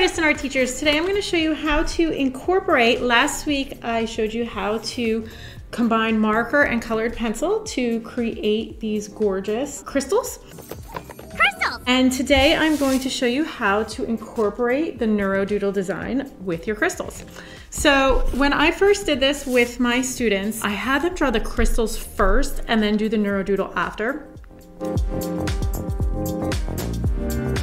Artists and Art Teachers. Today I'm going to show you how to incorporate, last week I showed you how to combine marker and colored pencil to create these gorgeous crystals. And today I'm going to show you how to incorporate the Neurodoodle design with your crystals. So when I first did this with my students, I had them draw the crystals first and then do the Neurodoodle after.